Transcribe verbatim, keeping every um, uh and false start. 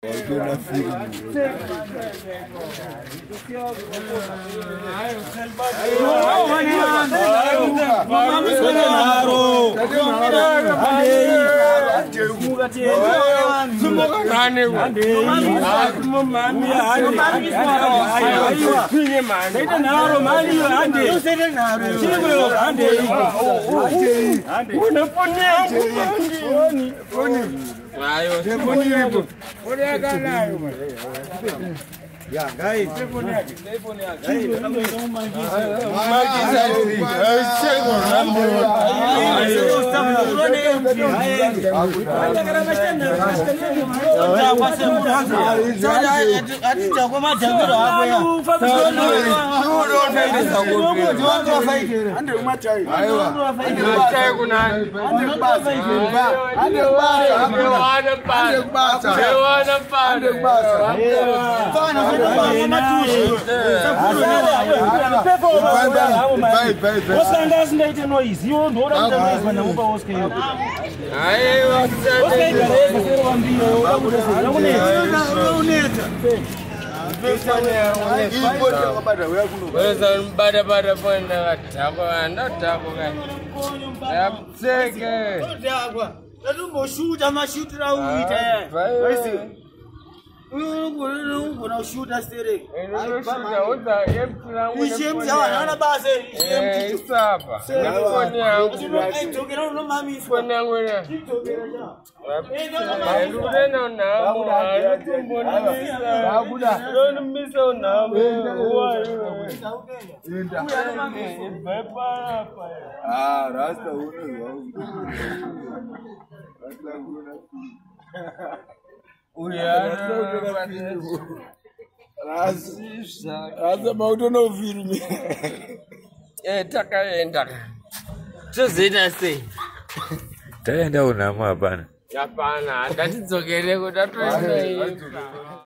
Yeah, guys. Gonna shoot us today. We shame the base. Ah, Rasta. We are as about no film. Eh, Taka. Just did I say? Tell you now, my bana. Yapana, that is okay.